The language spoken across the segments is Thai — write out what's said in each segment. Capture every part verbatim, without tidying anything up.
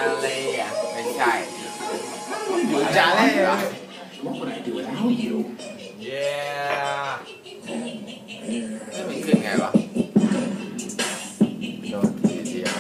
เล่ไม่ใช่อยู่จาเล่ What would I do without you? เย้ไม่มันขึ้นไงวะโดนทีเดียว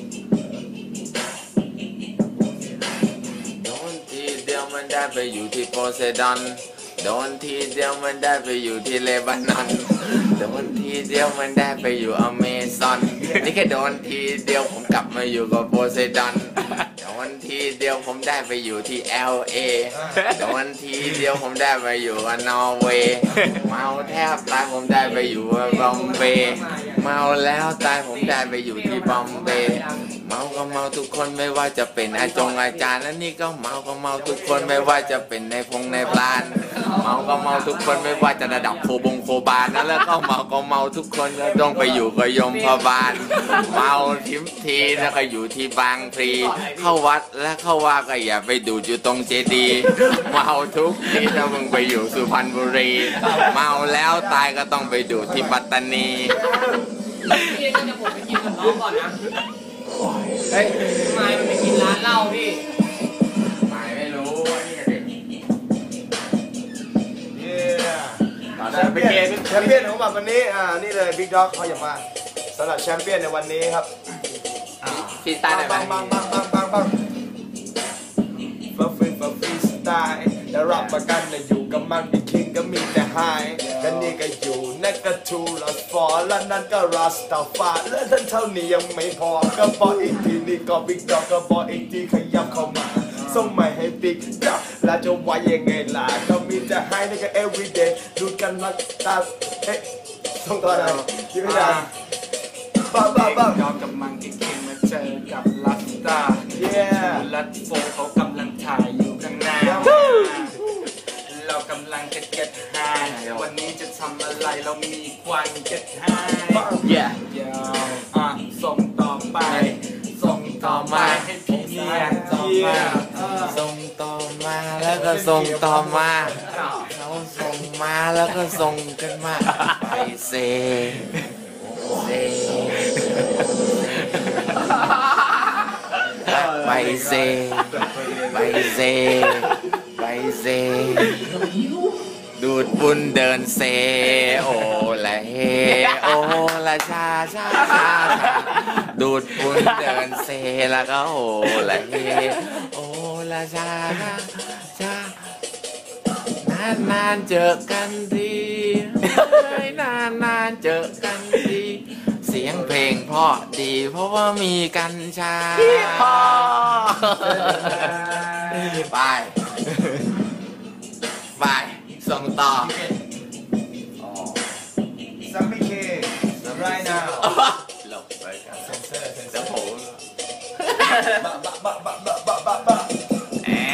โดนทีเดียวมันได้ไปอยู่ที่โพไซดอนโดนทีเดียวมันได้ไปอยู่ที่เลบานอนโดนทีเดียวมันได้ไปอยู่อเมซอนนี่แค่โดนทีเดียวผมกลับมาอยู่กับโพไซดอนโดนทีเดียวผมได้ไปอยู่ที่ แอล เอ โดนทีเดียวผมได้ไปอยู่กับนอร์เวย์เมาแทบตายผมได้ไปอยู่กับบอมเบย์เมาแล้วตายผมได้ไปอยู่ที่บอมเบย์เมาก็เมาทุกคนไม่ว่าจะเป็นอาจงอาจารย์และนี่ก็เมาก็เมาทุกคนไม่ว่าจะเป็นในพงในพลานเมาก็เมาทุกคนไม่ว่าจะระดับโคบงโคบาลนะแล้วก็เมาก็เมาทุกคนก็ต้องไปอยู่กับยมพบาลเมาทิมทีแล้วก็อยู่ที่บางพลีเข้าวัดและเข้าว่าก็อย่าไปดูดอยู่ตรงเจดีย์เมาทุกทีถ้ามึงไปอยู่สุพรรณบุรีเมาแล้วตายก็ต้องไปดูดที่ปัตตานีพี่จะผมไปกินกับน้องก่อนนะเฮ้ยไม้มันไปกินร้านเหล้าพี่ไม่ไม่รู้นี่เด็กแชมเปี้ยนแชมเปี้ยนของแบบวันนี้อ่านี่เลยบิ๊กด็อกเขาอย่ามาสำหรับแชมเปี้ยนในวันนี้ครับฟรีสไตล์ไหนบ้างบ้างบ้างบ้างบ้างบ้างฟัฟฟี่ฟัฟฟี่สไตล์และรับประกันนะอยู่กับมันบิ๊กคิงก็มีแต่ไฮและนี่ก็อยู่นั่นก็ทูลอสฟอร์และนั่นก็รัสตาฟาและท่านเท่านี้ยังไม่พอก็บอกอีกทีนี่ก็บิ๊กด็อกก็บอกอีกทีขยับเข้ามาส่งใหม่ให้บิ๊กด็อกแล้วจะว่ายังไงล่ะก็มีแต่ไฮนี่ก็ everyday ดูกันมาตาเอ๊ะส่งต่อได้ยิ่งไม่ได้บ้าบ้าบ้าย้อนกับมังกี้คิงมาเจอกับลัสตาลัดโฟเขากำลังถ่ายอยู่ข้างหน้าเรากำลังจะเก็ตไฮวันนี้จะทำอะไรเรามีควันเก็ตไฮเย้ยาวอ่ะส่งต่อไปส่งต่อมาให้พี่เนี่ยต่อมาส่งต่อมาแล้วก็ส่งต่อมาเราส่งมาแล้วก็ส่งกันมาไปเซเซไปเซไปเซไปเซดูดบุญเดินเซโอละเฮโอละชาชาชาดูดบุญเดินเซแล้วก็โอละเฮโอละชาชานานนานเจอกันทีนานนานเจอกันทีเสียงเพลงเพราะดีเพราะว่ามีกัญชาไปไปส่งต่อซัมมี่เคไรน่าหลบไปกันเดี๋ยวผมบะบะบะบะบะบะบะบะเอ๊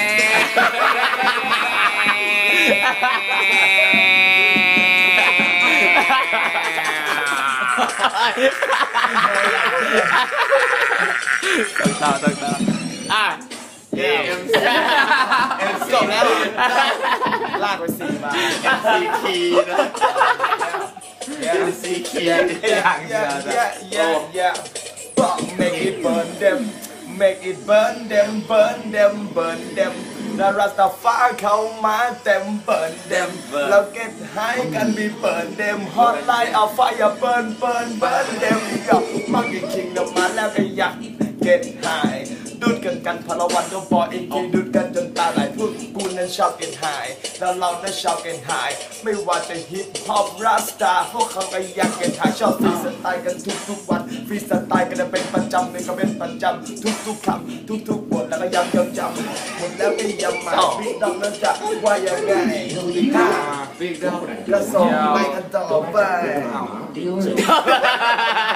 ต้องต่อต้องต่ออ่ะเอ็มเอ็มจบแล้วลากไปสี่บาทเอ็ม ซี คีย์นะ เอ็ม ซี คีย์อย่างเดียว yeah yeah yeah make it burn them make it burn them burn them burn them แล้วรัสตาฟ้าเข้ามาเต็มเปิดเต็มแล้วเก็ตให้กันมีเปิดเต็มฮอตไลน์เอาไฟอย่าเปิดเปิดเปิดเต็มกับมังกี้คิงเดินมาแล้วก็อยากเก็ตไฮดูดกันกันพลวันก็บอกอีกทีดูดกันจนตาไหลพูดกูนั้นชอบเก็ตไฮแล้วเรานั้นชอบเก็ตไฮไม่ว่าจะฮิปฮอปรัสตาพวกเขาก็อยากเก็ตไฮชอบฟรีสไตล์กันทุกทุกวันฟรีสไตล์กันเป็นประจำเป็นก็เป็นประจำทุกทุกคำทุกทุกบทแล้วก็ย้ำย้ำย้ำหมดแล้วก็ย้ำมาบิ๊กดอกนั้นจะว่ายังไงบิ๊กดอกก็ส่งไปกันต่อไป